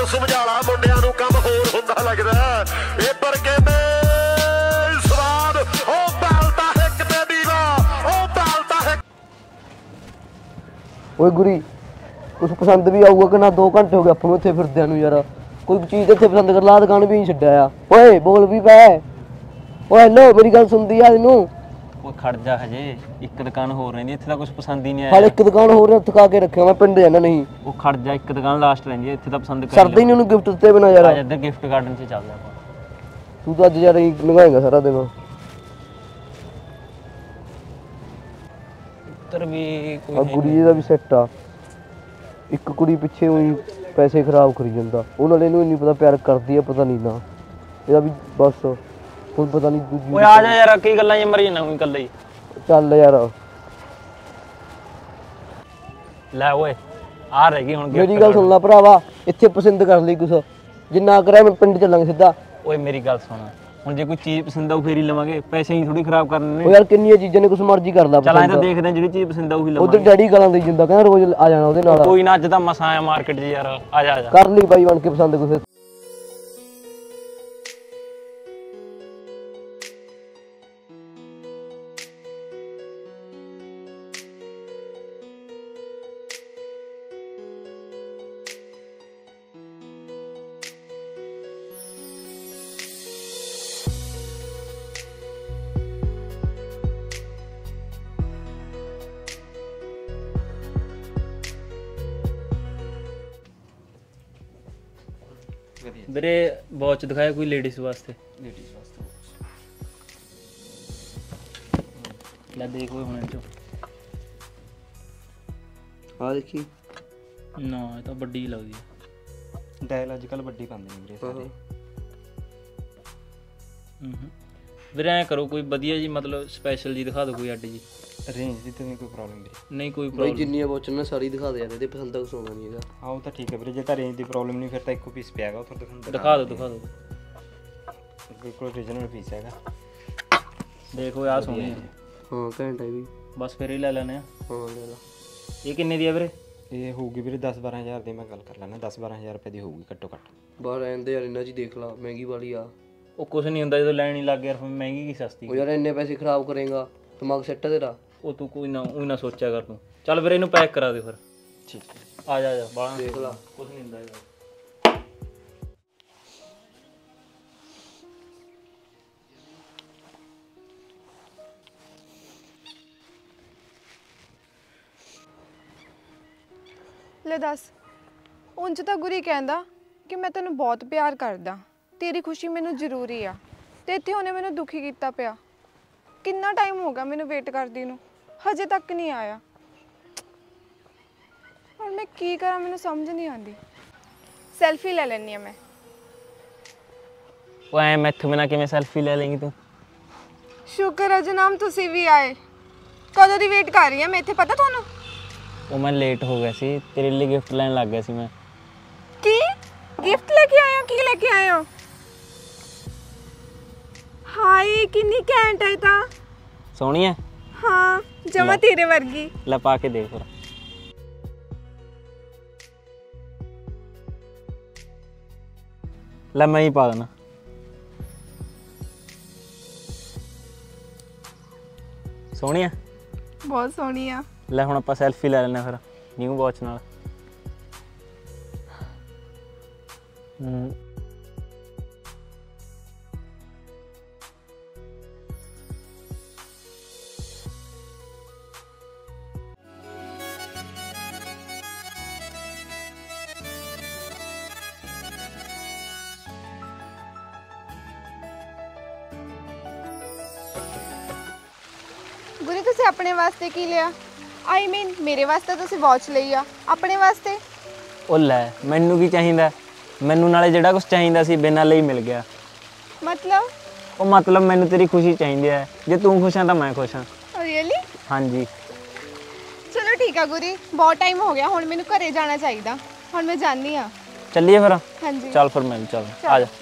गल समझाला मुंडियां नूं कम होर हुंदा लगदा ए पर कहंदे स्वाद ओ बैलता हिक ते दीवा ओ बैलता हिक। ओए गुरी कुछ पसंद भी आऊगा कि ना 2 घंटे हो गए अपन इत्थे फिरदे नूं यार कोई चीज़ इत्थे पसंद कर ला दुकान भी नहीं छड्डिया ओए बोल भी पै ओए हेलो मेरी गल सुनदी आ तैनूं ਉਹ ਖੜ ਜਾ ਹਜੇ ਇੱਕ ਦੁਕਾਨ ਹੋਰ ਰਹਿੰਦੀ ਇੱਥੇ ਤਾਂ ਕੁਝ ਪਸੰਦ ਹੀ ਨਹੀਂ हाल ਆਇਆ एक दुकान होर थका के रखे मैं पिंड जाना नहीं ਉਹ ਖੜ ਜਾ ਇੱਕ ਦੁਕਾਨ ਲਾਸਟ ਰਹਿੰਦੀ ਹੈ ਇੱਥੇ ਤਾਂ ਪਸੰਦ ਕਰ सरदा ही नहीं गिफ्ट दिते बिना यार ਅੱਜ ਇੱਧਰ ਗਿਫਟ ਗਾਰਡਨ 'ਚ ਚੱਲਦਾ ਆਪਾਂ तू तो अज यार लंघाएगा सारा दिन ਉੱਧਰ ਵੀ ਕੋਈ आ गुरी दा भी सेट आ एक कुड़ी पिछे उई पैसे खराब करी जांदा ਉਹ ਨਾਲੇ ਇਹਨੂੰ ਨਹੀਂ ਪਤਾ ਪਿਆਰ ਕਰਦੀ ਆ ਪਤਾ ਨਹੀਂ ਨਾ ਇਹਦਾ ਵੀ ਬਸ ਹੁਣ ਪਤਾ ਨਹੀਂ ਦੂਜੀ ਓਏ ਆ ਜਾ ਯਾਰ ਕੀ ਗੱਲਾਂ ਜੇ ਮਰੀ ਨਾ ਕੋਈ ਇਕੱਲੇ ਹੀ ਚੱਲ ਯਾਰ ਲੈ ਓਏ ਆ ਰਹਿ ਗਈ ਹੁਣ gift ਮੇਰੀ ਗੱਲ ਸੁਣ ਲੈ ਭਰਾਵਾ ਇੱਥੇ ਪਸੰਦ ਕਰ ਲਈ ਕੁਛ ਜਿੰਨਾ ਕਰਿਆ ਮੈਂ ਪਿੰਡ ਚੱਲਾਂਗੇ ਸਿੱਧਾ ਓਏ ਮੇਰੀ ਗੱਲ ਸੁਣ ਹੁਣ ਜੇ ਕੋਈ ਚੀਜ਼ ਪਸੰਦ ਆਊ ਫੇਰ ਹੀ ਲਵਾਂਗੇ ਪੈਸੇ ਹੀ ਥੋੜੀ ਖਰਾਬ ਕਰਨੇ ਉਹ ਨੇ ਯਾਰ ਕਿੰਨੀਆਂ ਚੀਜ਼ਾਂ ਨੇ ਕੁਛ ਮਰਜ਼ੀ ਕਰ ਲਾ ਚੱਲ ਐਂ ਤਾਂ ਦੇਖਦੇ ਹਾਂ ਜਿਹੜੀ ਚੀਜ਼ ਪਸੰਦ ਆਊ ਹੀ ਉਧਰ ਲਵਾਂਗੇ ਡੈਡੀ ਗਾਲਾਂ ਦੇਈ ਜਾਂਦਾ ਕਹਿੰਦਾ ਰੋਜ਼ ਆ ਜਾਣਾ ਉਹਦੇ ਨਾਲ ਕੋਈ ਨਾ ਅੱਜ ਤਾਂ ਮਸਾਂ ਆਇਆ ਮਾਰਕੀਟ 'ਚ ਯਾਰ ਆ ਜਾ ਆ ਜਾ ਕਰ ਲਈ ਬਾਈ ਬਣ ਕੇ ਪਸੰਦ ਕੁਛ ਵੀਰੇ ਵਾਚ ਦਿਖਾਇਆ ਕੋਈ ਲੇਡੀਜ਼ ਵਾਸਤੇ ਲੈ ਦੇਖ ਓਏ ਹੁਣ ਇਹ 'ਚੋਂ ਆ ਦੇਖੀ ਨਾ ਇਹ ਤਾਂ ਵੱਡੀ ਲੱਗਦੀ ਹੈ ਡਾਇਲ ਅੱਜ ਕੱਲ ਵੱਡੀ ਪਾਉਂਦੇ ਨੇ ਵੀਰੇ ਸਾਰੇ ਵੀਰੇ ਐਂ ਕਰੋ ਕੋਈ ਵਧੀਆ ਜੀ ਮਤਲਬ ਸਪੈਸ਼ਲ ਜੀ ਦਿਖਾ ਦਿਓ ਕੋਈ ਅੱਡ ਜੀ ਰੇਂਜ ਦੀ ਤਾਂ ਨਹੀਂ ਕੋਈ ਪ੍ਰੋਬਲਮ ਵੀਰੇ ਨਹੀਂ ਕੋਈ ਬਾਈ ਪ੍ਰੋਬਲਮ ਜਿੰਨੀਆਂ ਵਾਚਾਂ ਨੇ ਸਾਰੀ ਦਿਖਾ ਦੇ ਯਾਰ ਇਹਦੇ ਪਸੰਦ ਦਾ ਸੋਣਾ ਨਹੀਂ ਇਹਦਾ ਹਾਂ ਉਹ ਤਾਂ ਠੀਕ ਹੈ ਵੀਰੇ ਜੇ ਤਾਂ ਰੇਂਜ ਦੀ ਪ੍ਰੋਬਲਮ ਨਹੀਂ ਫਿਰ ਤਾਂ ਇੱਕੋ ਪੀਸ ਪਿਆਗਾ ਉਹ ਤੁਹਾਨੂੰ ਦਿਖਾ ਦਿਓ ਬਿਲਕੁਲ ਰੀਜਨਲ ਪੀਸ ਹੈਗਾ ਦੇਖੋ ਆਹ ਸੋਹਣੀ ਹੈ ਹਾਂ ਘੰਟਾ ਵੀ ਬਸ ਫਿਰ ਹੀ ਲੈ ਲੈਣੇ ਆ ਹਾਂ ਲੈ ਲਾ ਇਹ ਕਿੰਨੇ ਦੀ ਆ ਵੀਰੇ ਇਹ ਹੋਊਗੀ ਵੀਰੇ 10-12 ਹਜ਼ਾਰ ਦੀ ਮੈਂ ਗੱਲ ਕਰ ਲੈਣਾ 10-12 ਹਜ਼ਾਰ ਰੁਪਏ ਦੀ ਹੋਊਗੀ ਘੱਟੋ ਘੱਟ ਬਾਹਰ ਰਹਿੰਦੇ ਯਾਰ ਇਹਨਾਂ 'ਚ ਹੀ ਦੇਖ ਲਾ ਮਹਿੰਗੀ ਵਾਲੀ ਆ ਉਹ ਕੁਝ ਨਹੀਂ ਹੁੰਦਾ ਜਦੋਂ ਲੈਣ ਹੀ ਲੱਗ ਗਿਆ ਫਿਰ ਮਹਿੰਗੀ ਕੀ ਸਸਤੀ ਉਹ ਯਾਰ ਇੰਨੇ ਪੈਸੇ ਖਰਾਬ ਕਰੇਗਾ ਦਿਮਾਗ ਸੈੱਟ ਤੇਰਾ ਉਹ ਤੂੰ ਕੋਈ ਨਾ ਉਹ ਨਾ ਸੋਚਿਆ ਕਰ ਤੂੰ ਚੱਲ ਵੀਰੇ ਇਹਨੂੰ ਪੈਕ ਕਰਾ ਦੇ ਫਿਰ ਠੀਕ ਆ ਜਾ ਬਾਹਰ ਦੇਖ ਲਾ ਕੁਝ ਨਹੀਂ ਹੁੰਦਾ ਇਹਦਾ ਲੈ ਦੱਸ ਉਂਝ ਤਾਂ ਗੁਰੀ ਕਹਿੰਦਾ ਕਿ ਮੈਂ ਤੈਨੂੰ ਬਹੁਤ ਪਿਆਰ ਕਰਦਾ ਤੇਰੀ ਖੁਸ਼ੀ ਮੈਨੂੰ ਜ਼ਰੂਰੀ ਆ ਤੇ ਇੱਥੇ ਉਹਨੇ ਮੈਨੂੰ ਦੁਖੀ ਕੀਤਾ ਪਿਆ ਕਿੰਨਾ ਟਾਈਮ ਹੋ ਗਿਆ ਮੈਨੂੰ ਵੇਟ ਕਰਦੀ ਨੂੰ ਹਜੇ ਤੱਕ ਨਹੀਂ ਆਇਆ ਹੁਣ ਮੈਂ ਕੀ ਕਰਾਂ ਮੈਨੂੰ ਸਮਝ ਨਹੀਂ ਆਉਂਦੀ ਸੈਲਫੀ ਲੈ ਲੈਣੀ ਆ ਮੈਂ ਉਹ ਐ ਮੈਥੋਂ ਬਿਨਾਂ ਕਿਵੇਂ ਸੈਲਫੀ ਲੈ ਲੇਂਗੀ ਤੂੰ ਸ਼ੁਕਰ ਹੈ ਜਨਾਬ ਤੁਸੀਂ ਵੀ ਆਏ ਕਦੋਂ ਦੀ ਵੇਟ ਕਰ ਰਹੀ ਆ ਮੈਂ ਇੱਥੇ ਪਤਾ ਤੁਹਾਨੂੰ ਉਹ ਮੈਂ ਲੇਟ ਹੋ ਗਿਆ ਸੀ ਤੇਰੇ ਲਈ ਗਿਫਟ ਲੈਣ ਲੱਗ ਗਿਆ ਸੀ ਮੈਂ ਕੀ ਗਿਫਟ ਲੈ ਕੇ ਆਏ ਹੋ ਕੀ ਲੈ ਕੇ ਆਏ ਹੋ ਹਾਏ ਕਿੰਨੀ ਘੈਂਟ ਹੈ ਤਾਂ ਸੋਹਣੀ ਐ ਹਾਂ ਜਮਾ ਤੇਰੇ ਵਰਗੀ ਲੈ ਪਾ ਕੇ ਦੇਖ ਫਿਰ ਲੈ ਮੈਂ ਹੀ ਪਾ ਦੇਣਾ ਸੋਹਣੀ ਐ ਬਹੁਤ ਸੋਹਣੀ ਆ ਲੈ ਹੁਣ ਆਪਾਂ ਸੈਲਫੀ ਲੈ ਲੈਣਾ ਫਿਰ ਨਿਊ ਵਾਚ ਨਾਲ ਗੁਰੀ ਤੁਸੀਂ ਆਪਣੇ ਵਾਸਤੇ ਕੀ ਲਿਆ ਆਈ ਮੀਨ ਮੇਰੇ ਵਾਸਤੇ ਤੁਸੀਂ ਵਾਚ ਲਈ ਆ ਆਪਣੇ ਵਾਸਤੇ ਉਹ ਲੈ ਮੈਨੂੰ ਕੀ ਚਾਹੀਦਾ ਮੈਨੂੰ ਨਾਲੇ ਜਿਹੜਾ ਕੁਝ ਚਾਹੀਦਾ ਸੀ ਬਿਨਾਂ ਲਈ ਮਿਲ ਗਿਆ ਮਤਲਬ ਉਹ ਮਤਲਬ ਮੈਨੂੰ ਤੇਰੀ ਖੁਸ਼ੀ ਚਾਹੀਦੀ ਹੈ ਜੇ ਤੂੰ ਖੁਸ਼ ਹੈ ਤਾਂ ਮੈਂ ਖੁਸ਼ ਹਾਂ ਰੀਅਲੀ ਹਾਂਜੀ ਚਲੋ ਠੀਕ ਆ ਗੁਰੀ ਬਹੁਤ ਟਾਈਮ ਹੋ ਗਿਆ ਹੁਣ ਮੈਨੂੰ ਘਰੇ ਜਾਣਾ ਚਾਹੀਦਾ ਹੁਣ ਮੈਂ ਜਾਂਦੀ ਆ ਚੱਲੀਏ ਫਿਰ ਹਾਂਜੀ ਚੱਲ ਫਿਰ ਮੈਂ ਚੱਲ ਆ ਜਾ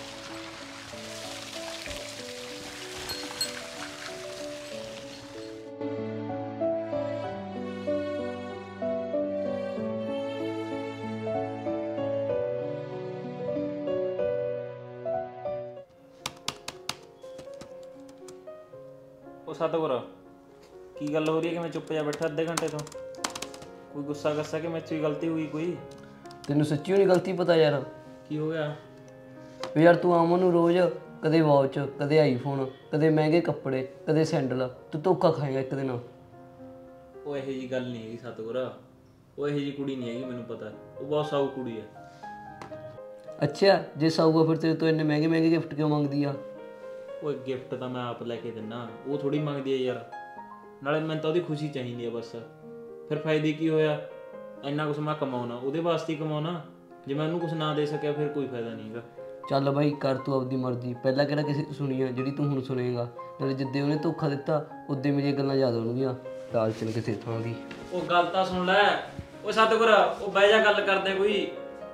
ਉਹ ਸਤਿਗੁਰ ਕੀ ਗੱਲ ਹੋ ਰਹੀ ਹੈ ਕਿ ਮੈਂ ਚੁੱਪ ਜਾ ਬੈਠਾ ਅੱਧੇ ਘੰਟੇ ਤੋਂ? ਕੋਈ ਗੁੱਸਾ ਗੱਸਾ ਕਿ ਮੇਰੇ 'ਚ ਹੀ ਗਲਤੀ ਹੋਈ ਕੋਈ? ਤੈਨੂੰ ਸੱਚੀ ਨਹੀਂ ਗਲਤੀ ਪਤਾ ਯਾਰ? ਕੀ ਹੋ ਗਿਆ? ਵੀ ਯਾਰ ਤੂੰ ਅਮਨ ਨੂੰ ਰੋਜ਼ ਕਦੇ ਵਾਚ, ਕਦੇ ਆਈਫੋਨ, ਕਦੇ ਮਹਿੰਗੇ ਕੱਪੜੇ, ਕਦੇ ਸੈਂਡਲ, ਤੂੰ ਧੋਖਾ ਖਾਏਗਾ ਇੱਕ ਦਿਨ। ਉਹ ਇਹੋ ਜੀ ਗੱਲ ਨਹੀਂ ਹੈਗੀ ਸਤਿਗੁਰ, ਉਹ ਇਹੋ ਜੀ ਕੁੜੀ ਨਹੀਂ ਹੈਗੀ, ਮੈਨੂੰ ਪਤਾ। ਉਹ ਬਹੁਤ ਸਾਊ ਕੁੜੀ ਹੈ। ਅੱਛਾ ਜੇ ਸਾਊਗਾ ਫਿਰ ਤੇਰੇ ਤੋਂ ਇੰਨੇ ਮਹਿੰਗੇ ਮਹਿੰਗੇ ਗਿਫਟ ਕਿਉਂ ਮੰਗਦੀ ਆ? ਉਹ ਗਿਫਟ ਤਾਂ ਮੈਂ ਆਪ ਲੈ ਕੇ ਦਿੰਦਾ, ਉਹ ਥੋੜੀ ਮੰਗਦੀ ਹੈ ਯਾਰ। ਨਾਲੇ ਮੈਨੂੰ ਤਾਂ ਉਹਦੀ ਖੁਸ਼ੀ ਚਾਹੀਦੀ ਹੈ ਬਸ। ਫਿਰ ਫਾਇਦੇ ਕੀ ਹੋਇਆ? ਇੰਨਾ ਕੁਛ ਮੈਂ ਕਮਾਉਣਾ ਉਹਦੇ ਵਾਸਤੇ ਹੀ ਕਮਾਉਣਾ। ਜੇ ਮੈਂ ਉਹਨੂੰ ਕੁਛ ਨਾ ਦੇ ਸਕਿਆ ਫਿਰ ਕੋਈ ਫਾਇਦਾ ਨਹੀਂ ਹੈਗਾ। ਚੱਲ ਬਾਈ ਕਰ ਤੂੰ ਆਪਦੀ ਮਰਜ਼ੀ, ਪਹਿਲਾਂ ਕਿਹੜਾ ਕਿਸੇ ਤੋਂ ਸੁਣੀ ਆ ਜਿਹੜੀ ਤੂੰ ਹੁਣ ਸੁਣੇਗਾ। ਨਾਲੇ ਜਿੱਦੇ ਉਹਨੇ ਧੋਖਾ ਦਿੱਤਾ ਉਦੋਂ ਮੇਰੀਆਂ ਗੱਲਾਂ ਯਾਦ ਹੋਣਗੀਆਂ ਲਾਲਚਨ ਕਿਸੇ ਥਾਂ ਦੀ। ਉਹ ਗੱਲ ਤਾਂ ਸੁਣ ਲੈ। ਉਹ ਸਤਿਗੁਰ ਉਹ ਬਹਿ ਜਾ, ਗੱਲ ਕਰਦੇ ਕੋਈ।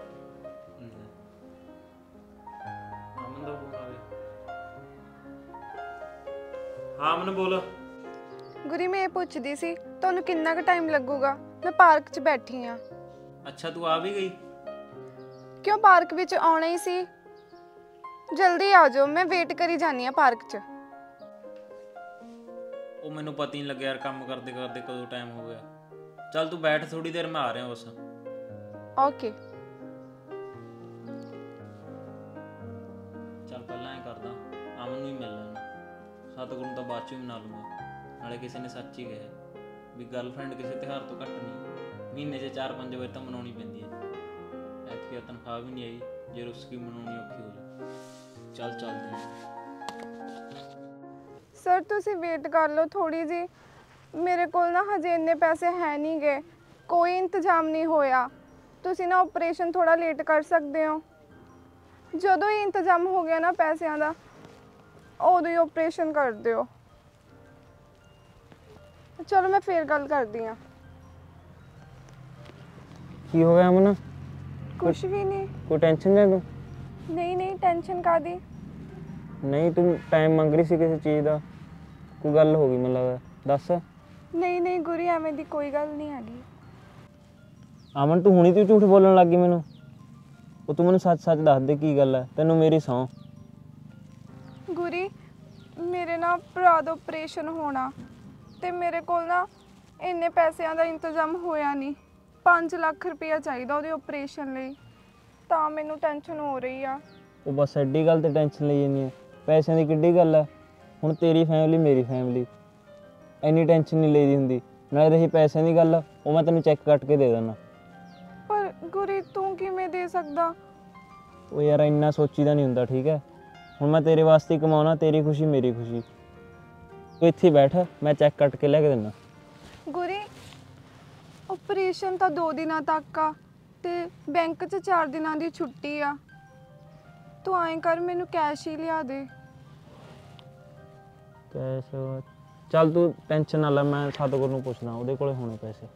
ਅਮਨ ਦਾ ਫੋਨ ਆ ਗਿਆ। ਹਾਂ ਮੈਨੂੰ ਬੋਲ। ਗੁਰੀ ਮੈਂ ਇਹ ਪੁੱਛਦੀ ਸੀ ਤੁਹਾਨੂੰ ਕਿੰਨਾ ਕੁ ਟਾਈਮ ਲੱਗੂਗਾ? ਮੈਂ ਪਾਰਕ 'ਚ ਬੈਠੀ ਆ। ਅੱਛਾ ਤੂੰ ਆ ਵੀ ਗਈ? ਕਿਉਂ ਪਾਰਕ ਵਿੱਚ ਆਉਣਾ ਹੀ ਸੀ। ਜਲਦੀ ਆ ਜਾਓ, ਮੈਂ ਵੇਟ ਕਰੀ ਜਾਨੀ ਆ ਪਾਰਕ 'ਚ। ਉਹ ਮੈਨੂੰ ਪਤਾ ਹੀ ਨਹੀਂ ਲੱਗਿਆ ਯਾਰ, ਕੰਮ ਕਰਦੇ ਕਰਦੇ ਕਦੋਂ ਟਾਈਮ ਹੋ ਗਿਆ। ਚੱਲ ਤੂੰ ਬੈਠ ਥੋੜੀ ਦੇਰ, ਮੈਂ ਆ ਰਿਹਾ ਬਸ। ਓਕੇ। ਚੱਲ ਪਹਿਲਾਂ ਐ ਕਰਦਾ, ਅਮਨ ਨੂੰ ਹੀ ਮਿਲ ਲੈਣਾ। ਸਤਿਗੁਰੂ ਨੂੰ ਤਾਂ ਬਾਅਦ ਚ ਵੀ ਮਨਾ ਲੂੰਗਾ। ਨਾਲੇ ਕਿਸੇ ਨੇ ਸੱਚ ਹੀ ਕਿਹਾ ਵੀ ਗਰਲਫ੍ਰੈਂਡ ਕਿਸੇ ਤਿਉਹਾਰ ਤੋਂ ਘੱਟ ਨਹੀਂ, ਮਹੀਨੇ 'ਚ 4-5 ਵਾਰ ਤਾਂ ਮਨਾਉਣੀ ਪੈਂਦੀ ਹੈ। ਐਤਕੀ ਤਨਖਾਹ ਵੀ ਨਹੀਂ ਆਈ, ਜੇ ਰੁੱਸ ਕੇ ਮਨਾਉਣੀ ਔਖੀ ਹੋ ਜਾਏ। ਚੱਲ ਚੱਲਦੇ ਹਾਂ। ਸਰ ਤੁਸੀਂ ਵੇਟ ਕਰ ਲਓ ਥੋੜੀ ਜੀ, ਮੇਰੇ ਕੋਲ ਨਾ ਹਜੇ ਇੰਨੇ ਪੈਸੇ ਹੈ ਨਹੀਂ ਗੇ, ਕੋਈ ਇੰਤਜ਼ਾਮ ਨਹੀਂ ਹੋਇਆ। ਤੁਸੀਂ ਨਾ ਆਪਰੇਸ਼ਨ ਥੋੜਾ ਲੇਟ ਕਰ ਸਕਦੇ ਹੋ। ਜਦੋਂ ਹੀ ਇੰਤਜ਼ਾਮ ਹੋ ਗਿਆ ਨਾ ਪੈਸਿਆਂ ਦਾ, ਉਦੋਂ ਹੀ ਆਪਰੇਸ਼ਨ ਕਰ ਦਿਓ। ਚਲੋ ਮੈਂ ਫੇਰ ਗੱਲ ਕਰਦੀ ਹਾਂ। ਕੀ ਹੋ ਗਿਆ ਅਮਨ? ਕੁਛ ਵੀ ਨਹੀਂ। ਕੋਈ ਟੈਨਸ਼ਨ ਨਹੀਂ ਤੂੰ? ਨਹੀਂ ਟੈਨਸ਼ਨ ਕਾਦੀ? ਨਹੀਂ ਤੂੰ ਟਾਈਮ ਮੰਗ ਰਹੀ ਸੀ ਕਿਸੇ ਚੀਜ਼ ਦਾ, ਕੋਈ ਗੱਲ ਹੋ ਗਈ ਮੈਨੂੰ ਲੱਗਦਾ, ਦੱਸ। ਨਹੀਂ ਗੁਰੀ ਐਵੇਂ ਦੀ ਕੋਈ ਗੱਲ ਨਹੀਂ ਹੈਗੀ। ਅਮਨ ਤੂੰ ਹੁਣੀ ਤੂੰ ਝੂਠ ਬੋਲਣ ਲੱਗ ਗਈ ਮੈਨੂੰ। ਉਹ ਤੂੰ ਮੈਨੂੰ ਸੱਚ ਸੱਚ ਦੱਸ ਦੇ ਕੀ ਗੱਲ ਹੈ, ਤੈਨੂੰ ਮੇਰੀ ਸਹੁੰ। ਗੁਰੀ ਮੇਰੇ ਨਾ ਭਰਾ ਦਾ ਆਪਰੇਸ਼ਨ ਹੋਣਾ ਤੇ ਮੇਰੇ ਕੋਲ ਨਾ ਇੰਨੇ ਪੈਸਿਆਂ ਦਾ ਇੰਤਜ਼ਾਮ ਹੋਇਆ ਨਹੀਂ। 5 ਲੱਖ ਰੁਪਇਆ ਚਾਹੀਦਾ ਉਹਦੇ ਆਪਰੇਸ਼ਨ ਲਈ, ਤਾਂ ਮੈਨੂੰ ਟੈਨਸ਼ਨ ਹੋ ਰਹੀ ਆ। ਉਹ ਬਸ ਐਡੀ ਗੱਲ ਤੇ ਟੈਨਸ਼ਨ ਲਈ ਜਾਂਦੀ ਹੈ? ਪੈਸਿਆਂ ਦੀ ਕਿੱਡੀ ਗੱਲ ਹੈ? ਹੁਣ ਤੇਰੀ ਫੈਮਿਲੀ ਮੇਰੀ ਫੈਮਿਲੀ, ਇੰਨੀ ਟੈਨਸ਼ਨ ਨਹੀਂ ਲਈਦੀ ਹੁੰਦੀ। ਨਾਲੇ ਰਹੀ ਪੈਸਿਆਂ ਦੀ ਗੱਲ, ਉਹ ਮੈਂ ਤੈਨੂੰ ਚੈੱਕ ਕੱਟ ਕੇ ਦੇ ਦਿੰਦਾ। ਪਰ ਗੁਰੀ ਤੂੰ ਕਿਵੇਂ ਦੇ ਸਕਦਾ? ਉਹ ਯਾਰ ਇੰਨਾ ਸੋਚੀਦਾ ਨਹੀਂ ਹੁੰਦਾ, ਠੀਕ ਹੈ? ਹੁਣ ਮੈਂ ਤੇਰੇ ਵਾਸਤੇ ਹੀ ਕਮਾਉਣਾ, ਤੇਰੀ ਖੁਸ਼ੀ ਮੇਰੀ ਖੁਸ਼ੀ। ਤੂੰ ਇੱਥੇ ਬੈਠ, ਮੈਂ ਚੈੱਕ ਕੱਟ ਕੇ ਲੈ ਕੇ ਦਿੰਦਾ। ਗੁਰੀ ਆਪਰੇਸ਼ਨ ਤਾਂ 2 ਦਿਨਾਂ ਤੱਕ ਆ ਤੇ ਬੈਂਕ 'ਚ 4 ਦਿਨਾਂ ਦੀ ਛੁੱਟੀ ਆ। ਤੂੰ ਐਂ ਕਰ ਮੈਨੂੰ ਕੈਸ਼ ਹੀ ਲਿਆ ਦੇ। ਕੈਸ਼? ਚੱਲ ਤੂੰ ਟੈਨਸ਼ਨ ਨਾ ਲੈ, ਮੈਂ ਸਤਿਗੁਰ ਨੂੰ ਪੁੱਛਦਾ, ਉਹਦੇ ਕੋਲੇ ਹੋਣੇ ਪੈਸੇ।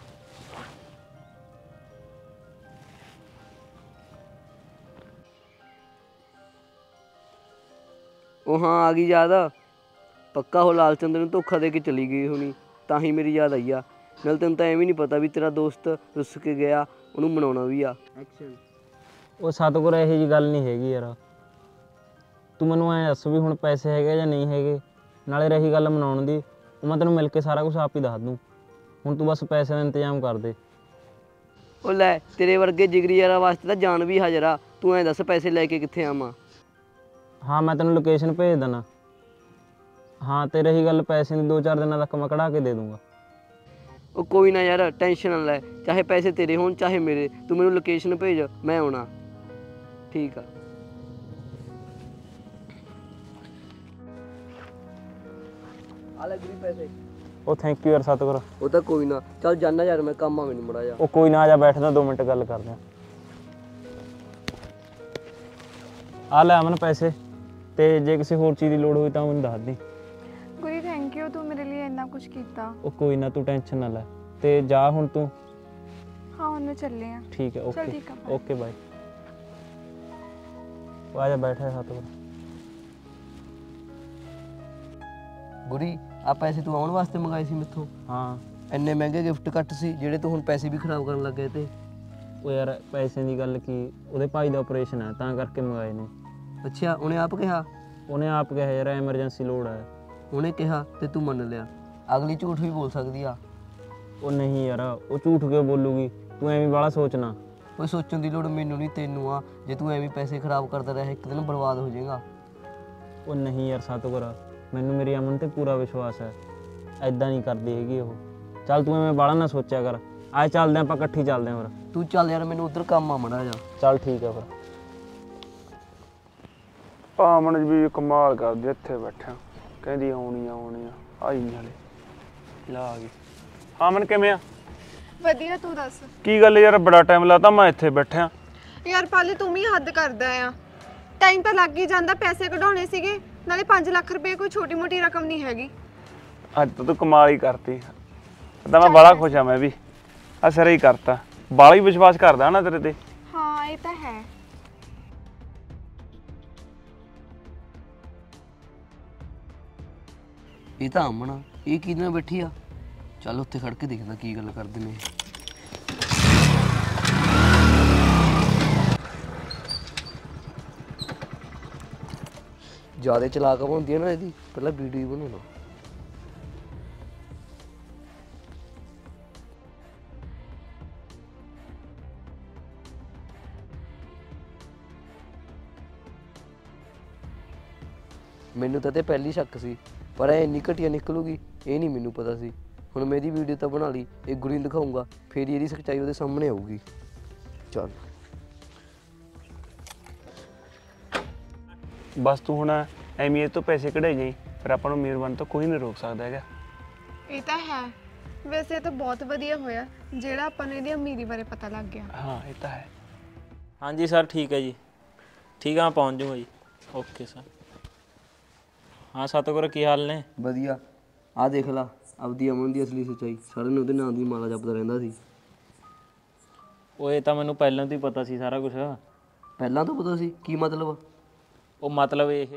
ਉਹ ਹਾਂ ਆ ਗਈ ਯਾਦ। ਪੱਕਾ ਉਹ ਲਾਲਚੰਦ ਨੂੰ ਧੋਖਾ ਦੇ ਕੇ ਚਲੀ ਗਈ ਹੋਣੀ, ਤਾਂ ਹੀ ਮੇਰੀ ਯਾਦ ਆਈ ਆ। ਨਾਲ ਤੈਨੂੰ ਤਾਂ ਐਵੇਂ ਨਹੀਂ ਪਤਾ ਵੀ ਤੇਰਾ ਦੋਸਤ ਰੁੱਸ ਕੇ ਗਿਆ, ਉਹਨੂੰ ਮਨਾਉਣਾ ਵੀ ਆ। ਉਹ ਸਤਿਗੁਰ ਇਹੋ ਜਿਹੀ ਗੱਲ ਨਹੀਂ ਹੈਗੀ ਯਾਰ। ਤੂੰ ਮੈਨੂੰ ਐਂ ਦੱਸ ਵੀ ਹੁਣ ਪੈਸੇ ਹੈਗੇ ਜਾਂ ਨਹੀਂ ਹੈਗੇ। ਨਾਲੇ ਰਹੀ ਗੱਲ ਮਨਾਉਣ ਦੀ, ਉਹ ਮੈਂ ਤੈਨੂੰ ਮਿਲ ਕੇ ਸਾਰਾ ਕੁਝ ਆਪ ਹੀ ਦੱਸ ਦੂੰ। ਹੁਣ ਤੂੰ ਬਸ ਪੈਸਿਆਂ ਦਾ ਇੰਤਜ਼ਾਮ ਕਰ ਦੇ। ਉਹ ਲੈ ਤੇਰੇ ਵਰਗੇ ਜਿਗਰੀ ਯਾਰਾਂ ਵਾਸਤੇ ਤਾਂ ਜਾਨ ਵੀ ਹਾਜ਼ਰ ਆ। ਤੂੰ ਐਂ ਦੱਸ ਪੈਸੇ ਲੈ ਕੇ ਕਿੱਥੇ ਆਵਾਂ? ਹਾਂ ਮੈਂ ਤੈਨੂੰ ਲੋਕੇਸ਼ਨ ਭੇਜ ਦੇਣਾ। ਹਾਂ ਤੇ ਰਹੀ ਗੱਲ ਪੈਸਿਆਂ ਦੀ, 2-4 ਦਿਨਾਂ ਤੱਕ ਮੈਂ ਕਢਾ ਕੇ ਦੇ ਦੂੰਗਾ। ਉਹ ਕੋਈ ਨਾ ਯਾਰ ਟੈਨਸ਼ਨ ਨਾ ਲੈ, ਚਾਹੇ ਪੈਸੇ ਤੇਰੇ ਹੋਣ ਚਾਹੇ ਮੇਰੇ, ਤੂੰ ਮੈਨੂੰ ਲੋਕੇਸ਼ਨ ਭੇਜ, ਮੈਂ ਆਉਣਾ। ਠੀਕ ਆ। ਆ ਲੈ ਗੁਰੀ ਪੈਸੇ। ਉਹ ਥੈਂਕ ਯੂ ਯਾਰ ਸਤਿਗੁਰ। ਉਹ ਤਾਂ ਕੋਈ ਨਾ, ਚੱਲ ਜਾਨਾ ਯਾਰ, ਮੈਂ ਕੰਮ ਆ ਮੈਨੂੰ ਮੜਾ ਜਾ। ਉਹ ਕੋਈ ਨਾ, ਆ ਜਾ ਬੈਠਦਾ, 2 ਮਿੰਟ ਗੱਲ ਕਰਦੇ ਹਾਂ। ਆ ਲੈ ਅਮਨ ਪੈਸੇ, ਤੇ ਜੇ ਕਿਸੇ ਹੋਰ ਚੀਜ਼ ਦੀ ਲੋੜ ਹੋਈ ਤਾਂ ਮੈਨੂੰ ਦੱਸ ਦੀ। ਗੁਰੀ ਥੈਂਕ ਯੂ, ਤੂੰ ਮੇਰੇ ਲਈ ਇੰਨਾ ਕੁਝ ਕੀਤਾ। ਉਹ ਕੋਈ ਨਾ, ਤੂੰ ਟੈਨਸ਼ਨ ਨਾ ਲੈ, ਤੇ ਜਾ ਹੁਣ ਤੂੰ। ਹਾਂ ਹੁਣ ਮੈਂ ਚੱਲੇ ਆ। ਠੀਕ ਹੈ, ਚੱਲ ਓਕੇ ਠੀਕ ਆ, bye। Okay bye. ਉਹ ਆ ਜਾ ਬੈਠਾ ਸਤਿਗੁਰ। ਗੁਰੀ ਆ ਪੈਸੇ ਤੂੰ ਆਉਣ ਵਾਸਤੇ ਮੰਗਾਏ ਸੀ ਮੈਥੋਂ? ਹਾਂ। ਇੰਨੇ ਮਹਿੰਗੇ ਗਿਫਟ ਕੱਟ ਸੀ ਜਿਹੜੇ ਤੂੰ ਹੁਣ ਪੈਸੇ ਵੀ ਖਰਾਬ ਕਰਨ ਲੱਗੇ ਤੇ। ਉਹ ਯਾਰ ਪੈਸਿਆਂ ਦੀ ਗੱਲ ਕੀ, ਉਹਦੇ ਭਾਈ ਦਾ ਆਪਰੇਸ਼ਨ ਹੈ ਤਾਂ ਕਰਕੇ ਮੰਗਾਏ ਨੇ। ਅੱਛਾ ਉਹਨੇ ਆਪ ਕਿਹਾ? ਉਹਨੇ ਆਪ ਕਿਹਾ ਯਾਰ ਐਮਰਜੈਂਸੀ ਲੋੜ ਹੈ, ਉਹਨੇ ਕਿਹਾ ਤੇ ਤੂੰ ਮੰਨ ਲਿਆ। ਅਗਲੀ ਝੂਠ ਵੀ ਬੋਲ ਸਕਦੀ ਆ। ਉਹ ਨਹੀਂ ਯਾਰ, ਉਹ ਝੂਠ ਕਿਉਂ ਬੋਲੂਗੀ? ਤੂੰ ਐਵੇਂ ਵਾਲਾ ਸੋਚਣਾ। ਕੋਈ ਸੋਚਣ ਦੀ ਲੋੜ ਮੈਨੂੰ ਨਹੀਂ, ਤੈਨੂੰ ਆ। ਜੇ ਤੂੰ ਐਵੇਂ ਪੈਸੇ ਖਰਾਬ ਕਰਦਾ ਰਿਹਾ ਇੱਕ ਦਿਨ ਬਰਬਾਦ ਹੋ ਜਾਏਗਾ। ਉਹ ਨਹੀਂ ਯਾਰ ਸਤਿਗੁਰ, ਮੈਨੂੰ ਮੇਰੀ ਅਮਨ ਤੇ ਪੂਰਾ ਵਿਸ਼ਵਾਸ ਹੈ, ਐਦਾਂ ਨਹੀਂ ਕਰਦੀ ਹੈਗੀ ਉਹ। ਚੱਲ ਤੂੰ ਐਵੇਂ ਬਾਹਲਾ ਨਾ ਸੋਚਿਆ ਕਰ। ਆਏ ਚੱਲਦੇ ਆਪਾਂ ਇਕੱਠੇ ਚੱਲਦੇ ਹਾਂ ਫਿਰ। ਤੂੰ ਚੱਲ ਯਾਰ, ਮੈਨੂੰ ਉੱਧਰ ਕੰਮ ਆ ਮੜਾ ਜਾ। ਚੱਲ ਠੀਕ ਆ ਫਿਰ। ਅਮਨ ਵੀ ਕਮਾਲ ਕਰਦੀ, ਇੱਥੇ ਬੈਠਾ ਕਹਿੰਦੀ ਆਉਣੀ ਆ ਆਈ ਨਹੀਂ ਹਲੇ। ਲਾ ਆ ਗਈ। ਅਮਨ ਕਿਵੇਂ ਆ? ਵਧੀਆ, ਤੂੰ ਦੱਸ। ਕੀ ਗੱਲ ਯਾਰ, ਬੜਾ ਟਾਈਮ ਲਾਤਾ, ਮੈਂ ਇੱਥੇ ਬੈਠਾ। ਯਾਰ ਪਾਲੀ ਤੂੰ ਵੀ ਹੱਦ ਕਰਦਾ ਆ। ਟਾਈਮ ਤਾਂ ਲੱਗ ਹੀ ਜਾਂਦਾ, ਪੈਸੇ ਕਢਾਉਣੇ ਸੀਗੇ, ਨਾਲੇ 5 ਲੱਖ ਰੁਪਏ ਕੋਈ ਛੋਟੀ ਮੋਟੀ ਰਕਮ ਨਹੀਂ ਹੈਗੀ। ਅੱਜ ਤਾਂ ਤੂੰ ਕਮਾਲ ਹੀ ਕਰਤੀ। ਤਾਂ ਮੈਂ ਬੜਾ ਖੁਸ਼ ਆ, ਮੈਂ ਵੀ ਆ ਸਿਰੇ ਹੀ ਕਰਤਾ। ਬਾਲਾ ਹੀ ਵਿਸ਼ਵਾਸ ਕਰਦਾ ਨਾ ਤੇਰੇ ਤੇ। ਹਾਂ ਇਹ ਤਾਂ ਹੈ। ਇਹ ਤਾਂ ਅਮਨ ਆ, ਇਹ ਕਿਹਦੇ ਨਾਲ ਬੈਠੀ ਆ? ਚੱਲ ਉੱਥੇ ਖੜ ਕੇ ਦੇਖਦਾ ਕੀ ਗੱਲ ਕਰਦੇ ਨੇ। ਜਿਆਦਾ ਚਲਾਕ ਹੁੰਦੀ ਹੈ ਨਾ ਇਹਦੀ, ਪਹਿਲਾਂ ਵੀਡੀਓ ਬਣਾ ਲਓ। ਮੈਨੂੰ ਤਾਂ ਤੇ ਪਹਿਲੀ ਸ਼ੱਕ ਸੀ, ਪਰ ਇਹ ਇੰਨੀ ਘਟੀਆ ਨਿਕਲੂਗੀ ਇਹ ਨਹੀਂ ਮੈਨੂੰ ਪਤਾ ਸੀ। ਹੁਣ ਮੈਂ ਇਹਦੀ ਵੀਡੀਓ ਤਾਂ ਬਣਾ ਲਈ, ਇਹ ਗੁਰੀ ਨੂੰ ਦਿਖਾਊਂਗਾ, ਫਿਰ ਇਹਦੀ ਸੱਚਾਈ ਉਹਦੇ ਸਾਹਮਣੇ ਆਊਗੀ। ਚੱਲ ਬਸ ਤੂੰ ਹੁਣ ਐਵੇਂ ਇਹ ਤੋਂ ਪੈਸੇ ਕਢਾਈ ਜਾਈ, ਫਿਰ ਆਪਾਂ ਨੂੰ ਅਮੀਰ ਬਣਨ ਤੋਂ ਕੋਈ ਨਹੀਂ ਰੋਕ ਸਕਦਾ ਹੈਗਾ। ਇਹ ਤਾਂ ਹੈ। ਵੈਸੇ ਇਹ ਤਾਂ ਬਹੁਤ ਵਧੀਆ ਹੋਇਆ ਜਿਹੜਾ ਆਪਾਂ ਨੂੰ ਇਹਦੀ ਅਮੀਰੀ ਬਾਰੇ ਪਤਾ ਲੱਗ ਗਿਆ। ਹਾਂ ਇਹ ਤਾਂ ਹੈ। ਹਾਂਜੀ ਸਰ, ਠੀਕ ਹੈ ਜੀ, ਠੀਕ ਆ, ਮੈਂ ਪਹੁੰਚ ਜਾਊਂਗਾ ਜੀ। Okay sir. ਹਾਂ ਸਤਿਗੁਰ, ਕੀ ਹਾਲ ਨੇ? ਵਧੀਆ। ਆਹ ਦੇਖ ਲਾ ਆਪਦੀ ਅਮਨ ਦੀ ਅਸਲੀ ਸੱਚਾਈ। ਸਾਰਿਆਂ ਨੂੰ ਉਹਦੇ ਨਾਂ ਦੀ ਮਾਲਾ ਜਪਦਾ ਰਹਿੰਦਾ ਸੀ। ਉਹ ਇਹ ਤਾਂ ਮੈਨੂੰ ਪਹਿਲਾਂ ਤੋਂ ਹੀ ਪਤਾ ਸੀ ਸਾਰਾ ਕੁਝ। ਪਹਿਲਾਂ ਤੋਂ ਪਤਾ ਸੀ? ਕੀ ਮਤਲਬ? ਉਹ ਮਤਲਬ ਇਹ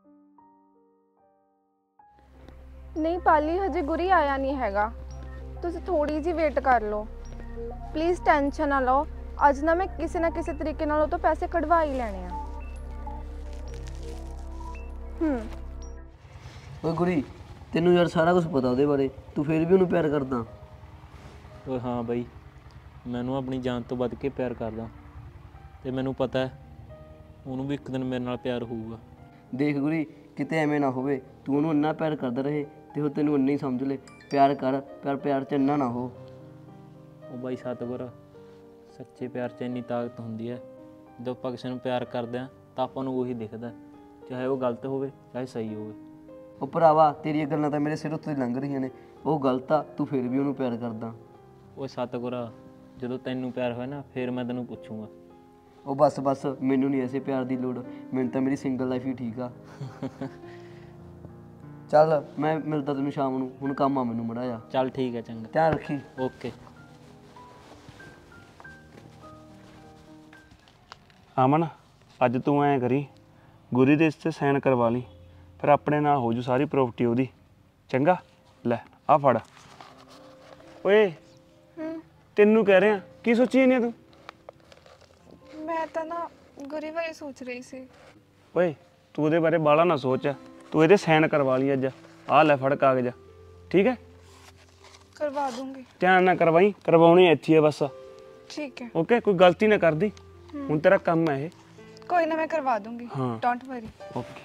ਨਹੀਂ ਪਾਲੀ, ਹਜੇ ਗੁਰੀ ਆਇਆ ਨਹੀਂ ਹੈਗਾ, ਤੁਸੀਂ ਥੋੜੀ ਜਿਹੀ ਵੇਟ ਕਰ ਲਓ ਪਲੀਜ਼। ਟੈਨਸ਼ਨ ਨਾ ਲਓ, ਅੱਜ ਨਾ ਮੈਂ ਕਿਸੇ ਨਾ ਕਿਸੇ ਤਰੀਕੇ ਨਾਲ ਉਹ ਤੋਂ ਪੈਸੇ ਕਢਵਾ ਹੀ ਲੈਣੇ ਆ। ਓਏ ਗੁਰੀ, ਤੈਨੂੰ ਯਾਰ ਸਾਰਾ ਕੁਝ ਪਤਾ ਉਹਦੇ ਬਾਰੇ, ਤੂੰ ਫਿਰ ਵੀ ਉਹਨੂੰ ਪਿਆਰ ਕਰਦਾ? ਓਏ ਹਾਂ ਬਾਈ, ਮੈਨੂੰ ਆਪਣੀ ਜਾਨ ਤੋਂ ਵੱਧ ਕੇ ਪਿਆਰ ਕਰਦਾ, ਤੇ ਮੈਨੂੰ ਪਤਾ ਹੈ ਉਹਨੂੰ ਵੀ ਇੱਕ ਦਿਨ ਮੇਰੇ ਨਾਲ ਪਿਆਰ ਹੋਊਗਾ। ਦੇਖ ਗੁਰੀ, ਕਿਤੇ ਐਵੇਂ ਨਾ ਹੋਵੇ ਤੂੰ ਉਹਨੂੰ ਇੰਨਾ ਪਿਆਰ ਕਰਦਾ ਰਹੇ ਤੇ ਉਹ ਤੈਨੂੰ ਇੰਨਾ ਹੀ ਸਮਝ ਲੈ। ਪਿਆਰ ਕਰ, ਪਿਆਰ ਚ ਇੰਨਾ ਨਾ ਹੋ। ਉਹ ਬਾਈ ਸਤਿਗੁਰ, ਸੱਚੇ ਪਿਆਰ 'ਚ ਇੰਨੀ ਤਾਕਤ ਹੁੰਦੀ ਹੈ। ਜਦੋਂ ਆਪਾਂ ਕਿਸੇ ਨੂੰ ਪਿਆਰ ਕਰਦੇ ਹਾਂ ਤਾਂ ਆਪਾਂ ਨੂੰ ਉਹੀ ਦਿਖਦਾ, ਚਾਹੇ ਉਹ ਗਲਤ ਹੋਵੇ ਚਾਹੇ ਸਹੀ ਹੋਵੇ। ਉਹ ਭਰਾਵਾ, ਤੇਰੀਆਂ ਗੱਲਾਂ ਤਾਂ ਮੇਰੇ ਸਿਰ ਉੱਤੇ ਲੰਘ ਰਹੀਆਂ ਨੇ। ਉਹ ਗਲਤ ਆ, ਤੂੰ ਫਿਰ ਵੀ ਉਹਨੂੰ ਪਿਆਰ ਕਰਦਾ। ਉਹ ਸਤਿਗੁਰ, ਜਦੋਂ ਤੈਨੂੰ ਪਿਆਰ ਹੋਇਆ ਨਾ ਫਿਰ ਮੈਂ ਤੈਨੂੰ ਪੁੱਛੂੰਗਾ। ਉਹ ਬਸ ਮੈਨੂੰ ਨਹੀਂ ਐਸੇ ਪਿਆਰ ਦੀ ਲੋੜ, ਮੈਨੂੰ ਤਾਂ ਮੇਰੀ ਸਿੰਗਲ ਲਾਈਫ ਹੀ ਠੀਕ ਆ। ਚੱਲ ਮੈਂ ਮਿਲਦਾ ਤੈਨੂੰ ਸ਼ਾਮ ਨੂੰ, ਹੁਣ ਕੰਮ ਆ ਮੈਨੂੰ ਮੜਾ ਜਾ। ਚੱਲ ਠੀਕ ਹੈ, ਚੰਗਾ, ਧਿਆਨ ਰੱਖੀ। ਓਕੇ। ਅਮਨ, ਅੱਜ ਤੂੰ ਐਂ ਕਰੀ, ਗੁਰੀ ਦੇ ਇਸ 'ਤੇ ਸਾਈਨ ਕਰਵਾ ਲਈ, ਫਿਰ ਆਪਣੇ ਨਾਲ ਹੋ ਜੂ ਸਾਰੀ ਪ੍ਰਾਪਰਟੀ ਉਹਦੀ। ਚੰਗਾ, ਲੈ ਆ ਫੜ। ਓਏ ਤੈਨੂੰ ਕਹਿ ਰਿਹਾ, ਕੀ ਸੋਚੀ ਜਾਂਦੀ ਤੂੰ? ਮੈਂ ਤਾਂ ਨਾ ਗੁਰੀ ਬਾਰੇ ਸੋਚ ਰਹੀ ਸੀ। ਓਏ ਤੂੰ ਉਹਦੇ ਬਾਰੇ ਬਾਹਲਾ ਨਾ ਸੋਚ, ਤੂੰ ਇਹਦੇ ਸਾਈਨ ਕਰਵਾ ਲਈ ਅੱਜ। ਆਹ ਲੈ ਫੜ ਕਾਗਜ਼, ਠੀਕ ਹੈ? ਕਰਵਾ ਦੂੰਗੀ। ਧਿਆਨ ਨਾ ਕਰਵਾਈ, ਕਰਵਾਉਣੀ ਇੱਥੇ ਹੈ ਬਸ। ਠੀਕ ਹੈ। ਓਕੇ, ਕੋਈ ਗਲਤੀ ਨਾ ਕਰਦੀ, ਹੁਣ ਤੇਰਾ ਕੰਮ ਹੈ ਇਹ। ਕੋਈ ਨਾ, ਮੈਂ ਕਰਵਾ ਦੂੰਗੀ, ਹਾਂ। Don't worry. ਓਕੇ।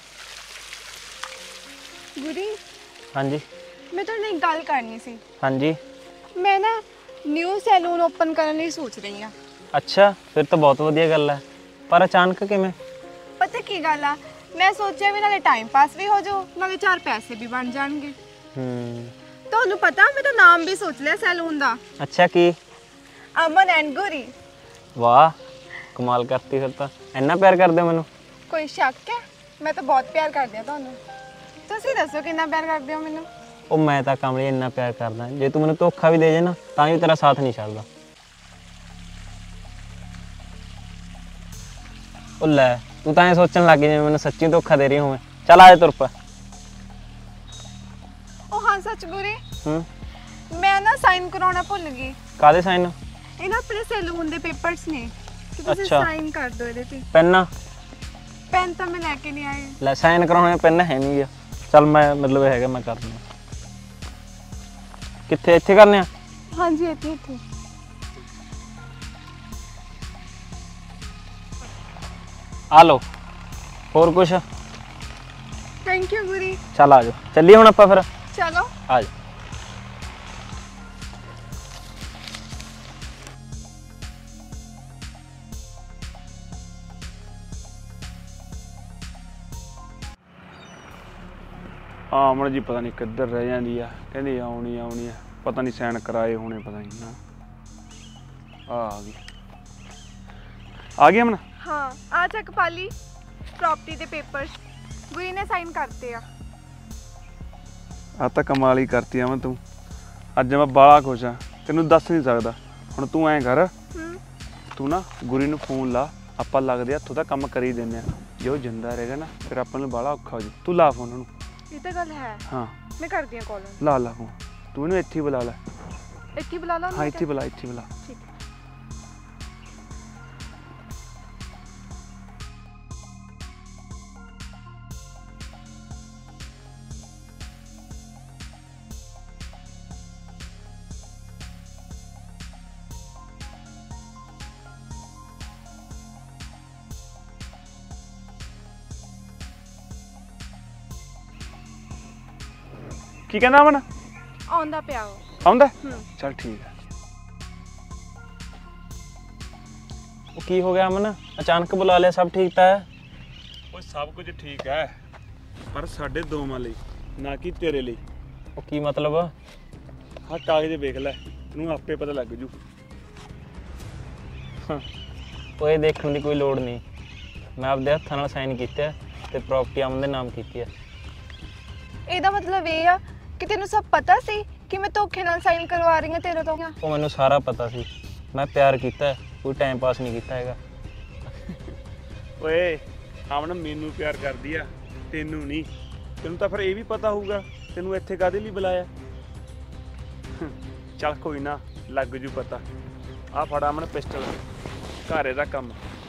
ਗੁਰੀ, ਹਾਂਜੀ ਮੈਂ ਤੁਹਾਡੇ ਨਾਲ ਇੱਕ ਗੱਲ ਕਰਨੀ ਸੀ। ਹਾਂਜੀ। ਮੈਂ ਨਾ ਨਿਊ ਸੈਲੂਨ ਓਪਨ ਕਰਨ ਲਈ ਸੋਚ ਰਹੀ ਹਾਂ। ਅੱਛਾ, ਫਿਰ ਤਾਂ ਬਹੁਤ ਵਧੀਆ ਗੱਲ ਹੈ, ਪਰ ਅਚਾਨਕ ਕਿਵੇਂ? ਪਤਾ ਕੀ ਗੱਲ ਆ, ਮੈਂ ਸੋਚਿਆ ਵੀ ਨਾਲੇ ਟਾਈਮ ਪਾਸ ਵੀ ਹੋ ਜਾਊ, ਨਾਲੇ 4 ਪੈਸੇ ਵੀ ਬਣ ਜਾਣਗੇ। ਤੁਹਾਨੂੰ ਪਤਾ, ਮੈਂ ਤਾਂ ਨਾਮ ਵੀ ਸੋਚ ਲਿਆ ਸੈਲੂਨ ਦਾ। ਅੱਛਾ, ਕੀ? ਅਮਨ ਐਂਡ ਗੁਰੀ। ਵਾਹ, ਕਮਾਲ ਕਰਤੀ, ਫਿਰ ਤਾਂ ਇੰਨਾ ਪਿਆਰ ਕਰਦੇ ਹੋ ਮੈਨੂੰ। ਕੋਈ ਸ਼ੱਕ ਹੈ? ਮੈਂ ਤਾਂ ਬਹੁਤ ਪਿਆਰ ਕਰਦੀ ਹਾਂ ਤੁਹਾਨੂੰ। ਤੁਸੀਂ ਦੱਸੋ ਕਿੰਨਾ ਪਿਆਰ ਕਰਦੇ ਹੋ ਮੈਨੂੰ? ਉਹ ਮੈਂ ਤਾਂ ਕਮਲੀ ਇੰਨਾ ਪਿਆਰ ਕਰਦਾ, ਜੇ ਤੂੰ ਮੈਨੂੰ ਧੋਖਾ ਵੀ ਦੇ ਜੇ ਨਾ ਤਾਂ ਵੀ ਤੇਰਾ ਸਾਥ ਨਹੀਂ ਛੱਡਦਾ। ਉਹ ਲੈ, ਤੂੰ ਤਾਂ ਐ ਸੋਚਣ ਲੱਗ ਗਈ ਜਿਵੇਂ ਮੈਨੂੰ ਸੱਚੀ ਧੋਖਾ ਦੇ ਰਹੀ ਹੋਵੇਂ। ਚੱਲ ਆਏ ਤੁਰ ਪਾ। ਉਹ ਹਾਂ ਸੱਚ ਗੁਰੀ, ਮੈਂ ਨਾ ਸਾਈਨ ਕਰਾਉਣਾ ਭੁੱਲ ਗਈ। ਕਾਹਦੇ ਸਾਈਨ? ਇਹ ਨਾ ਆਪਣੇ ਸੈਲੂਨ ਦੇ ਪੇਪਰਸ ਨੇ, ਤੇ ਤੁਸੀਂ ਅੱਛਾ। ਸਾਈਨ ਕਰ ਦਿਓ ਇਹਦੇ ਤੇ। ਪੈਨ? ਪੈਨ ਤਾਂ ਮੈਂ ਲੈ ਕੇ ਨਹੀਂ ਆਈ। ਲੈ, ਸਾਈਨ ਕਰਾਉਣੇ ਪੈਨ ਹੈ ਨਹੀਂ ਆ। ਚੱਲ ਮੈਂ ਮਤਲਬ ਹੈਗਾ ਮੈਂ ਕਰ ਦਿੰਦਾ। ਕਿੱਥੇ ਇੱਥੇ ਕਰਨੇ ਆ? ਹਾਂਜੀ ਇੱਥੇ ਇੱਥੇ। ਆ ਲਓ। ਹੋਰ ਕੁਛ? Thank you Guri. ਚੱਲ ਆ ਜਾਓ, ਚੱਲੀਏ ਹੁਣ ਆਪਾਂ ਫਿਰ। ਚਲੋ ਆ ਜਾਓ। ਆਮਣ ਜੀ ਪਤਾ ਨਹੀਂ ਕਿੱਧਰ ਰਹਿ ਜਾਂਦੀ ਆ, ਕਹਿੰਦੀ ਆਉਣੀ ਆ, ਪਤਾ ਨਹੀਂ ਸਾਈਨ ਕਰਾਏ ਹੋਣੇ, ਪਤਾ ਨਹੀਂ ਨਾ। ਆ ਗਈ ਅਮਨ? ਹਾਂ ਆ ਚੱਕ ਪਾਲੀ ਪ੍ਰਾਪਰਟੀ ਦੇ ਪੇਪਰਸ ਗੁਰੀ ਨੇ ਸਾਈਨ ਕਰਤੇ ਆ। ਆ ਤਾਂ ਕਮਾਲ ਹੀ ਕਰਤੀ ਅਮਨ ਤੂੰ, ਅੱਜ ਮੈਂ ਬਾਲਾ ਖੁਸ਼ ਆ, ਤੈਨੂੰ ਦੱਸ ਨਹੀਂ ਸਕਦਾ। ਹੁਣ ਤੂੰ ਐਂ ਕਰ, ਤੂੰ ਨਾ ਗੁਰੀ ਨੂੰ ਫੋਨ ਲਾ, ਆਪਾਂ ਲੱਗਦੇ ਹੱਥੋਂ ਦਾ ਕੰਮ ਕਰੀ ਦਿੰਦੇ ਆ। ਜੇ ਉਹ ਜਿੰਦਾ ਰਹੇਗਾ ਨਾ ਫਿਰ ਆਪਾਂ ਨੂੰ ਬਾਲਾ ਔਖਾ ਹੋ ਜੂ। ਤੂੰ ਲਾ ਫੋਨ ਉਹਨੂੰ। ਇਹ ਤਾਂ ਗੱਲ ਹੈ। ਹਾਂ ਮੈਂ ਕਰਦੀ ਆ ਕਾਲ। ਲਾ ਫੋਨ, ਤੂੰ ਇਹਨੂੰ ਇੱਥੇ ਹੀ ਬੁਲਾ ਲੈ। ਇੱਥੇ ਬੁਲਾ ਲਾ। ਹਾਂ ਇੱਥੇ ਬੁਲਾ। ਠੀਕ ਹੈ। ਕੀ ਕਹਿੰਦਾ ਅਮਨ? ਆਉਂਦਾ ਪਿਆ ਉਹ। ਆਉਂਦਾ? ਚੱਲ ਠੀਕ ਹੈ। ਉਹ ਕੀ ਹੋ ਗਿਆ ਅਮਨ, ਅਚਾਨਕ ਬੁਲਾ ਲਿਆ? ਸਭ ਠੀਕ ਤਾਂ ਹੈ? ਉਹ ਸਭ ਕੁਝ ਠੀਕ ਹੈ, ਪਰ ਸਾਡੇ ਦੋਵਾਂ ਲਈ, ਨਾ ਕਿ ਤੇਰੇ ਲਈ। ਉਹ ਕੀ ਮਤਲਬ? ਹਾਂ ਕਾਗਜ਼ ਵੇਖ ਲੈ, ਤੈਨੂੰ ਆਪੇ ਪਤਾ ਲੱਗ ਜੂ। ਉਹ ਇਹ ਦੇਖਣ ਦੀ ਕੋਈ ਲੋੜ ਨਹੀਂ, ਮੈਂ ਆਪਦੇ ਹੱਥਾਂ ਨਾਲ ਸਾਈਨ ਕੀਤੇ ਤੇ ਪ੍ਰਾਪਰਟੀ ਅਮਨ ਦੇ ਨਾਮ ਕੀਤੀ ਹੈ। ਇਹਦਾ ਮਤਲਬ ਇਹ ਆ ਕਿ ਤੈਨੂੰ ਸਭ ਪਤਾ ਸੀ ਕਿ ਮੈਂ ਧੋਖੇ ਨਾਲ ਸਾਈਨ ਕਰਵਾ ਰਹੀ ਹਾਂ ਤੇਰੇ ਤੋਂ? ਉਹ ਮੈਨੂੰ ਸਾਰਾ ਪਤਾ ਸੀ, ਮੈਂ ਪਿਆਰ ਕੀਤਾ, ਕੋਈ ਟਾਈਮ ਪਾਸ ਨਹੀਂ ਕੀਤਾ ਹੈਗਾ। ਓਏ ਅਮਨ ਮੈਨੂੰ ਪਿਆਰ ਕਰਦੀ ਆ, ਤੈਨੂੰ ਨਹੀਂ। ਤੈਨੂੰ ਤਾਂ ਫਿਰ ਇਹ ਵੀ ਪਤਾ ਹੋਊਗਾ ਤੈਨੂੰ ਇੱਥੇ ਕਾਹਦੇ ਲਈ ਬੁਲਾਇਆ। ਚੱਲ ਕੋਈ ਨਾ, ਲੱਗ ਜੂ ਪਤਾ। ਆ ਫੜਾ ਅਮਨ ਪਿਸਟਲ, ਘਰੇ ਦਾ ਕੰਮ।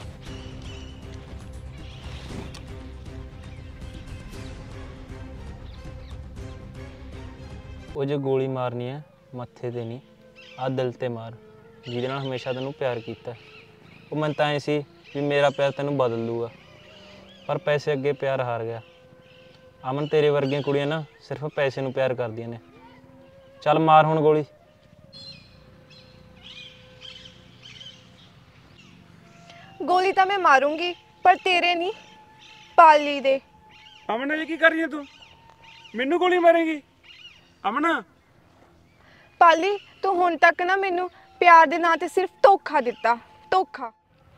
ਉਹ ਜੇ ਗੋਲੀ ਮਾਰਨੀ ਹੈ ਮੱਥੇ ਤੇ ਨਹੀਂ, ਆਹ ਦਿਲ ਤੇ ਮਾਰ, ਜਿਹਦੇ ਨਾਲ ਹਮੇਸ਼ਾ ਤੈਨੂੰ ਪਿਆਰ ਕੀਤਾ। ਉਹ ਮੈਨੂੰ ਤਾਂ ਐਂ ਸੀ ਵੀ ਮੇਰਾ ਪਿਆਰ ਤੈਨੂੰ ਬਦਲ ਦੂਗਾ, ਪਰ ਪੈਸੇ ਅੱਗੇ ਪਿਆਰ ਹਾਰ ਗਿਆ। ਅਮਨ ਤੇਰੇ ਵਰਗੀਆਂ ਕੁੜੀਆਂ ਨਾ ਸਿਰਫ ਪੈਸੇ ਨੂੰ ਪਿਆਰ ਕਰਦੀਆਂ ਨੇ। ਚੱਲ ਮਾਰ ਹੁਣ ਗੋਲੀ। ਗੋਲੀ ਤਾਂ ਮੈਂ ਮਾਰੂੰਗੀ, ਪਰ ਤੇਰੇ ਨਹੀਂ, ਪਾਲੀ ਦੇ। ਅਮਨ ਇਹ ਕੀ ਕਰ ਰਹੀ ਹੈ ਤੂੰ? ਮੈਨੂੰ ਗੋਲੀ ਮਾਰੇਗੀ? ਅਮਨ ਪਾਲੀ ਤੂੰ ਹੁਣ ਤੱਕ ਨਾ ਮੈਨੂੰ ਪਿਆਰ ਦੇ ਨਾਂ ਤੇ ਸਿਰਫ ਧੋਖਾ ਦਿੱਤਾ, ਧੋਖਾ।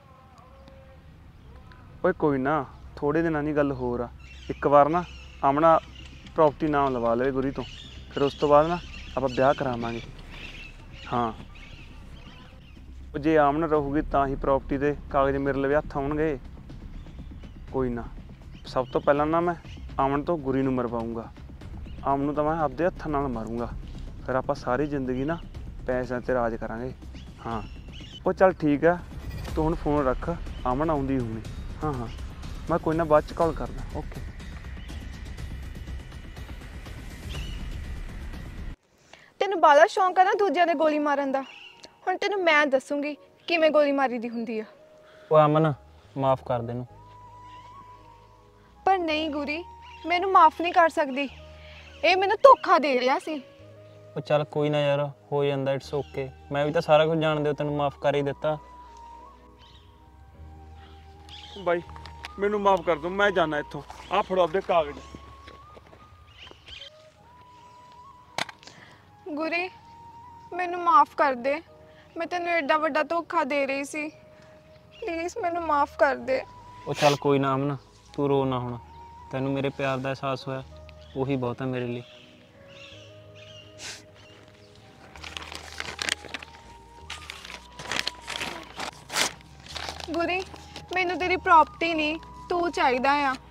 ਓਏ ਕੋਈ ਨਾ, ਥੋੜੇ ਦਿਨਾਂ ਦੀ ਗੱਲ ਹੋਰ ਆ। ਇੱਕ ਵਾਰ ਨਾ ਅਮਨਾ ਪ੍ਰਾਪਰਟੀ ਨਾਮ ਲਵਾ ਲਵੇ ਗੁਰੀ ਤੋਂ, ਫਿਰ ਉਸ ਤੋਂ ਬਾਅਦ ਨਾ ਆਪਾਂ ਵਿਆਹ ਕਰਾਵਾਂਗੇ। ਹਾਂ ਉਹ ਜੇ ਅਮਨ ਰਹੂਗੀ ਤਾਂ ਹੀ ਪ੍ਰਾਪਰਟੀ ਦੇ ਕਾਗਜ਼ ਮੇਰੇ ਲਵੇ ਹੱਥ ਆਉਣਗੇ। ਕੋਈ ਨਾ, ਸਭ ਤੋਂ ਪਹਿਲਾਂ ਨਾ ਮੈਂ ਅਮਨ ਤੋਂ ਗੁਰੀ ਨੂੰ ਮਰਵਾਊਂਗਾ। ਅਮਨ ਨੂੰ ਤਾਂ ਮੈਂ ਆਪਦੇ ਹੱਥਾਂ ਨਾਲ ਮਾਰੂੰਗਾ, ਫਿਰ ਆਪਾਂ ਸਾਰੀ ਜ਼ਿੰਦਗੀ ਨਾ ਪੈਸਿਆਂ 'ਤੇ ਰਾਜ ਕਰਾਂਗੇ। ਹਾਂ ਉਹ ਚੱਲ ਠੀਕ ਆ, ਤੂੰ ਹੁਣ ਫੋਨ ਰੱਖ, ਅਮਨ ਆਉਂਦੀ ਹੋਣੀ। ਹਾਂ ਮੈਂ ਕੋਈ ਨਾ ਬਾਅਦ 'ਚ ਕਾਲ ਕਰਦਾ। ਓਕੇ। ਤੈਨੂੰ ਬਾਲਾ ਸ਼ੌਂਕ ਆ ਨਾ ਦੂਜਿਆਂ ਦੇ ਗੋਲੀ ਮਾਰਨ ਦਾ। ਹੁਣ ਤੈਨੂੰ ਮੈਂ ਦੱਸੂਗੀ ਕਿਵੇਂ ਗੋਲੀ ਮਾਰੀ ਦੀ ਹੁੰਦੀ ਆ। ਉਹ ਅਮਨ ਮਾਫ ਕਰ ਦੇ ਨੂੰ। ਪਰ ਨਹੀਂ ਗੁਰੀ, ਮੈਨੂੰ ਮਾਫ ਨਹੀਂ ਕਰ ਸਕਦੀ। ਇਹ ਮੈਨੂੰ ਧੋਖਾ ਦੇ ਰਿਹਾ ਸੀ। ਉਹ ਚੱਲ ਕੋਈ ਨਾ ਯਾਰ, ਹੋ ਜਾਂਦਾ, ਇਟਸ ਓਕੇ। ਮੈਂ ਵੀ ਤਾਂ ਸਾਰਾ ਕੁਝ ਜਾਣਦੇ ਹੋ, ਤੈਨੂੰ ਮਾਫ ਕਰ ਹੀ ਦਿੱਤਾ। ਬਾਈ ਮੈਨੂੰ ਮਾਫ ਕਰ ਦੋ, ਮੈਂ ਜਾਣਾ ਇੱਥੋਂ। ਆਹ ਫੜੋ ਆਪਦੇ ਕਾਗਜ਼। ਗੁਰੀ ਮੈਨੂੰ ਮਾਫ ਕਰ ਦੇ, ਮੈਂ ਤੈਨੂੰ ਐਡਾ ਵੱਡਾ ਧੋਖਾ ਦੇ ਰਹੀ ਸੀ। ਪਲੀਜ਼ ਮੈਨੂੰ ਮਾਫ ਕਰ ਦੇ। ਉਹ ਚੱਲ ਕੋਈ ਨਾ ਅਮਨ, ਤੂੰ ਰੋ ਨਾ ਹੁਣ। ਤੈਨੂੰ ਮੇਰੇ ਪਿਆਰ ਦਾ ਅਹਿਸਾਸ ਹੋਇਆ, ਉਹੀ ਬਹੁਤ ਹੈ ਮੇਰੇ ਲਈ। ਗੁਰੀ ਮੈਨੂੰ ਤੇਰੀ ਪ੍ਰਾਪਰਟੀ ਨਹੀਂ, ਤੂੰ ਚਾਹੀਦਾ ਆ।